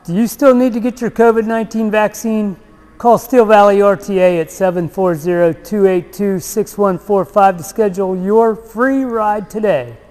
Do you still need to get your COVID-19 vaccine? Call Steel Valley RTA at 740-282-6145 to schedule your free ride today.